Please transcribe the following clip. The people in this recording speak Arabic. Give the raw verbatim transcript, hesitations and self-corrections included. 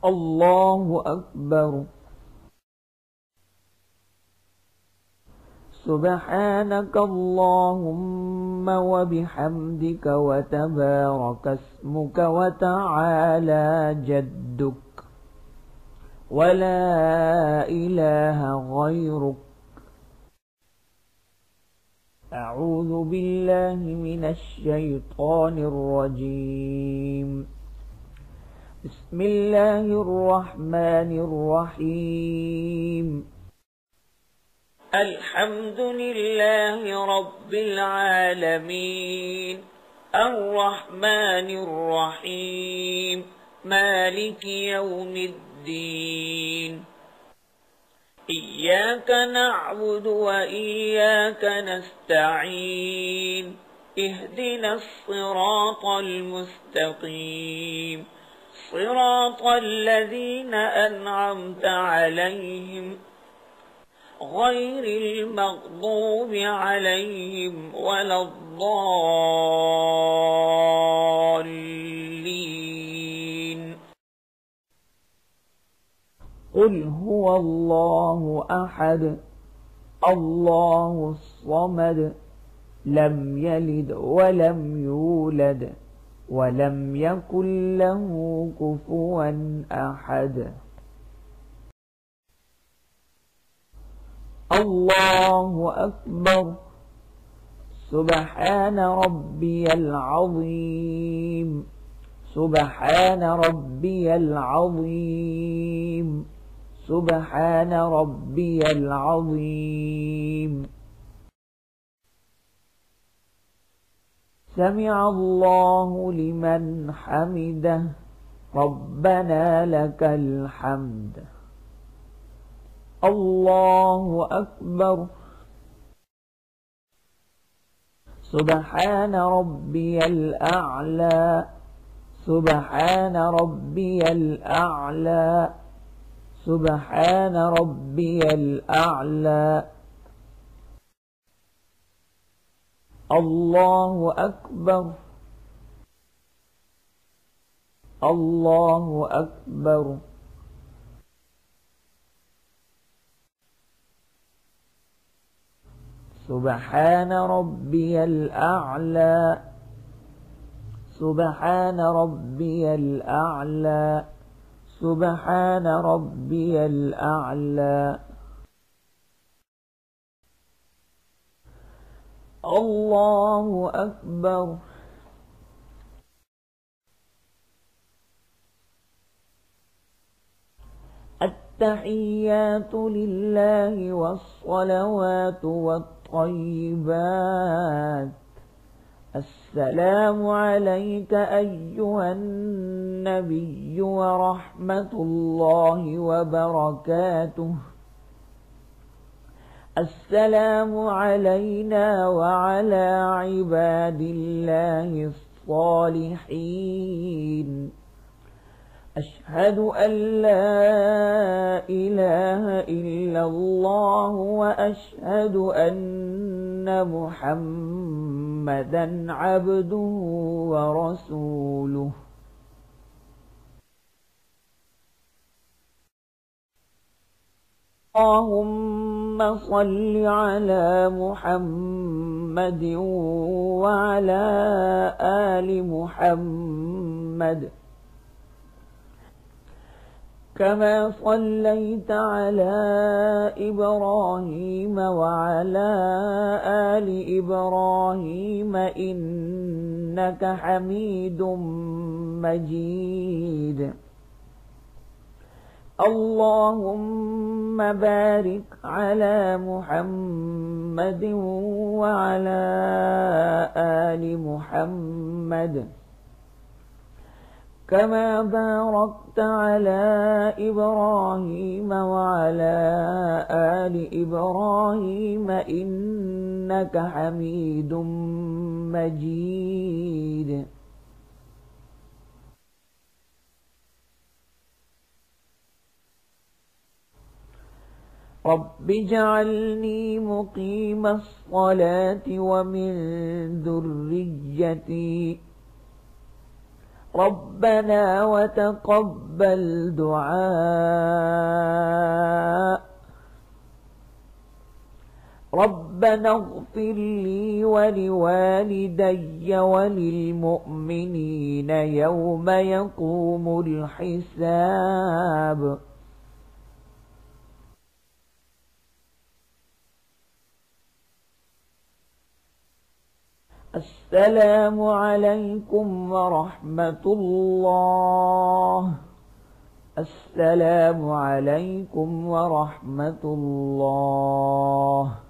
الله أكبر. سبحانك اللهم وبحمدك وتبارك اسمك وتعالى جدك ولا إله غيرك. أعوذ بالله من الشيطان الرجيم. بسم الله الرحمن الرحيم. الحمد لله رب العالمين الرحمن الرحيم مالك يوم الدين. إياك نعبد وإياك نستعين. اهدنا الصراط المستقيم صراط الذين أنعمت عليهم غير المغضوب عليهم ولا الضالين. قل هو الله أحد الله الصمد لم يلد ولم يولد ولم يكن له كفوا أحد. الله أكبر. سبحان ربي العظيم سبحان ربي العظيم سبحان ربي العظيم. سمع الله لمن حمده ربنا لك الحمد. الله أكبر. سبحان ربي الأعلى سبحان ربي الأعلى سبحان ربي الأعلى. الله أكبر. الله أكبر. سبحان ربي الأعلى سبحان ربي الأعلى سبحان ربي الأعلى. الله أكبر. التحيات لله والصلوات والطيبات. السلام عليك أيها النبي ورحمة الله وبركاته. السلام علينا وعلى عباد الله الصالحين. أشهد أن لا إله إلا الله وأشهد أن محمدا عبده ورسوله. اللهم صل على محمد وعلى آل محمد كما صليت على إبراهيم وعلى آل إبراهيم إنك حميد مجيد. اللهم بارك على محمد وعلى آل محمد كما باركت على إبراهيم وعلى آل إبراهيم إنك حميد مجيد. رب اجعلني مقيم الصلاة ومن ذريتي ربنا وتقبل دعاء ربنا اغفر لي ولوالدي وللمؤمنين يوم يقوم الحساب. السلام عليكم ورحمة الله. السلام عليكم ورحمة الله.